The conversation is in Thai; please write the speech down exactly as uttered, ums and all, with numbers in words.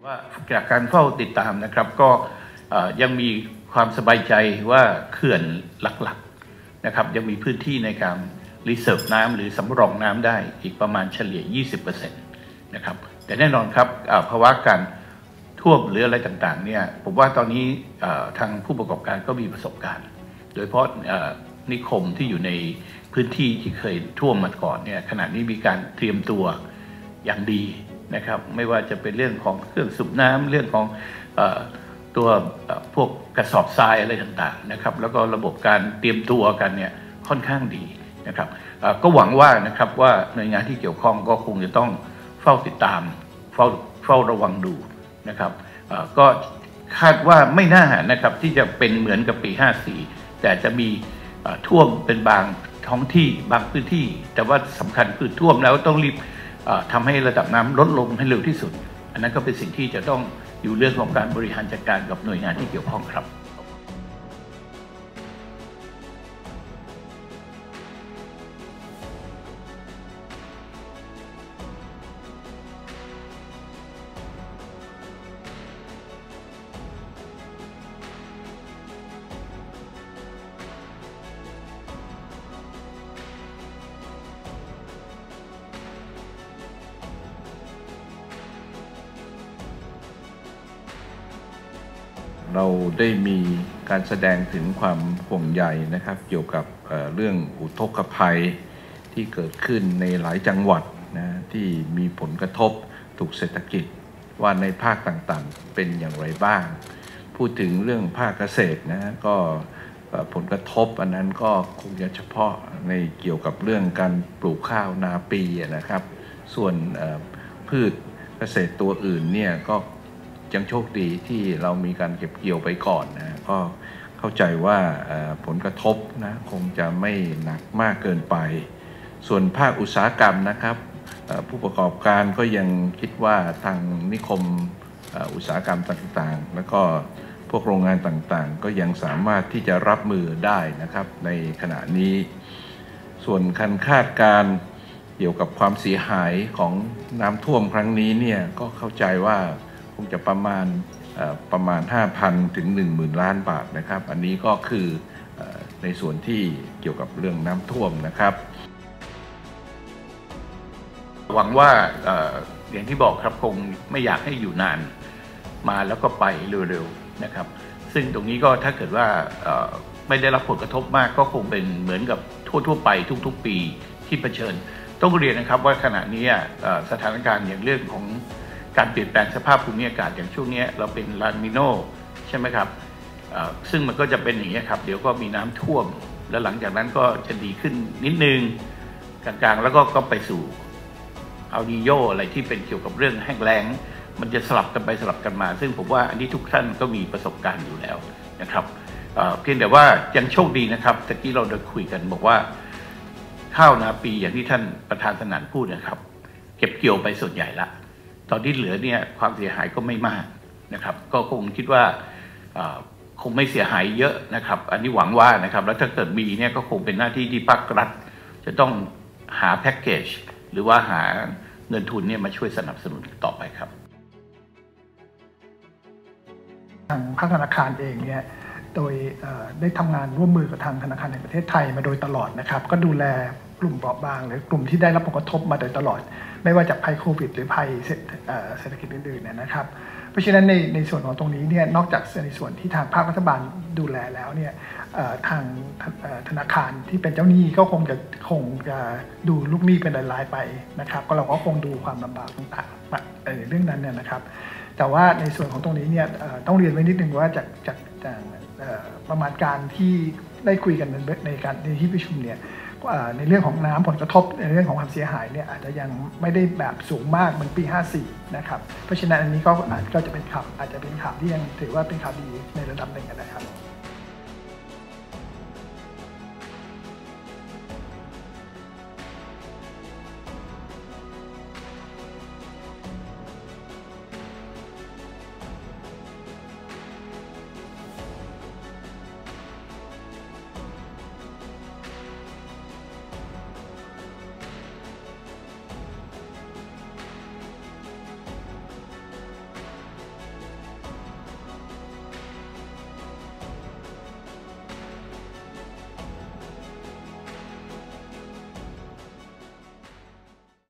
ว่าจากการเฝ้าติดตามนะครับก็ยังมีความสบายใจว่าเขื่อนหลักๆนะครับยังมีพื้นที่ในการรีเซิร์ฟน้ำหรือสำรองน้ำได้อีกประมาณเฉลี่ย ยี่สิบเปอร์เซ็นต์ นะครับแต่แน่นอนครับภาวะการท่วมหรืออะไรต่างๆเนี่ยผมว่าตอนนี้ทางผู้ประกอบการก็มีประสบการณ์โดยเฉพาะนิคมที่อยู่ในพื้นที่ที่เคยท่วมมาก่อนเนี่ยขณะนี้มีการเตรียมตัวอย่างดีนะครับไม่ว่าจะเป็นเรื่องของเครื่องสูบน้ำเรื่องของเอ่อตัวพวกกระสอบทรายอะไรต่างๆนะครับแล้วก็ระบบการเตรียมตัวกันเนี่ยค่อนข้างดีนะครับก็หวังว่านะครับว่าหน่วยงานที่เกี่ยวข้องก็คงจะต้องเฝ้าติดตามเฝ้าเฝ้าระวังดูนะครับก็คาดว่าไม่น่านะครับที่จะเป็นเหมือนกับปีห้าสี่แต่จะมีท่วมเป็นบางท้องที่บางพื้นที่แต่ว่าสำคัญคือท่วมแล้วต้องรีบทำให้ระดับน้ำลดลงให้เร็วที่สุดอันนั้นก็เป็นสิ่งที่จะต้องอยู่เรื่องของการบริหารจัดการกับหน่วยงานที่เกี่ยวข้องครับเราได้มีการแสดงถึงความห่วงใยนะครับเกี่ยวกับ เอ่อ เรื่องอุทกภัยที่เกิดขึ้นในหลายจังหวัดนะที่มีผลกระทบถูกเศรษฐกิจว่าในภาคต่างๆเป็นอย่างไรบ้างพูดถึงเรื่องภาคเกษตรนะก็ผลกระทบอันนั้นก็คงจะเฉพาะในเกี่ยวกับเรื่องการปลูกข้าวนาปีนะครับส่วนพืชเกษตรตัวอื่นเนี่ยก็ยังโชคดีที่เรามีการเก็บเกี่ยวไปก่อนนะก็เข้าใจว่าผลกระทบนะคงจะไม่หนักมากเกินไปส่วนภาคอุตสาหกรรมนะครับผู้ประกอบการก็ยังคิดว่าทางนิคมอุตสาหกรรมต่างๆแล้วก็พวกโรงงานต่างๆก็ยังสามารถที่จะรับมือได้นะครับในขณะนี้ส่วนการคาดการณ์เกี่ยวกับความเสียหายของน้ำท่วมครั้งนี้เนี่ยก็เข้าใจว่าคงจะประมาณประมาณ ห้าพัน ถึง หนึ่งหมื่น ล้านบาทนะครับอันนี้ก็คือในส่วนที่เกี่ยวกับเรื่องน้ำท่วมนะครับหวังว่าอย่างที่บอกครับคงไม่อยากให้อยู่นานมาแล้วก็ไปเร็วๆนะครับซึ่งตรงนี้ก็ถ้าเกิดว่าไม่ได้รับผลกระทบมากก็คงเป็นเหมือนกับทั่วๆไปทุกๆปีที่เผชิญต้องเรียนนะครับว่าขณะนี้สถานการณ์อย่างเรื่องของการเปลี่ยนแปลงสภาพภูมิอากาศอย่างช่วงนี้เราเป็นลานิโนใช่ไหมครับซึ่งมันก็จะเป็นอย่างนี้ครับเดี๋ยวก็มีน้ำท่วมแล้วหลังจากนั้นก็จะดีขึ้นนิดนึงกลางๆแล้วก็ก็ไปสู่อัลนีโญอะไรที่เป็นเกี่ยวกับเรื่องแห้งแล้งมันจะสลับกันไปสลับกันมาซึ่งผมว่าอันนี้ทุกท่านก็มีประสบการณ์อยู่แล้วนะครับเพียงแต่ว่ายังโชคดีนะครับตะกี้เราได้คุยกันบอกว่าข้าวนาปีอย่างที่ท่านประธานสนานพูดนะครับเก็บเกี่ยวไปส่วนใหญ่ละตอนที่เหลือเนี่ยความเสียหายก็ไม่มากนะครับก็คงคิดว่าคงไม่เสียหายเยอะนะครับอันนี้หวังว่านะครับแล้วถ้าเกิดมีเนี่ยก็คงเป็นหน้าที่ที่ภาครัฐจะต้องหาแพ็กเกจหรือว่าหาเงินทุนเนี่ยมาช่วยสนับสนุนต่อไปครับทางภาคธนาคารเองเนี่ยโดยได้ทำงานร่วมมือกับทางธนาคารแห่งประเทศไทยมาโดยตลอดนะครับก็ดูแลกลุ่มเปราะบางหรือกลุ่มที่ได้รับผลกระทบมาโดยตลอดไม่ว่าจากภัยโควิดหรือภัยเศรษฐกิจอื่นๆนะครับเพราะฉะนั้นในในส่วนของตรงนี้เนี่ยนอกจากในส่วนที่ทางภาครัฐบาลดูแลแล้วเนี่ยทางธนาคารที่เป็นเจ้าหนี้ก็คงจะคงจะดูลูกหนี้เป็นรายๆไปนะครับก็เราก็คงดูความลำบากต่างๆในเรื่องนั้นเนี่ยนะครับแต่ว่าในส่วนของตรงนี้เนี่ยต้องเรียนไว้นิดนึงว่าจากจากประมาณการที่ได้คุยกันในการในที่ประชุมเนี่ยในเรื่องของน้ำผลกระทบในเรื่องของความเสียหายเนี่ยอาจจะยังไม่ได้แบบสูงมากเหมือนปีห้าสี่นะครับเพราะฉะนั้นอันนี้ก็อาจก็จะเป็นข่าวอาจจะเป็นข่าวที่ยังถือว่าเป็นข่าวดีในระดับหนึ่งนะครับ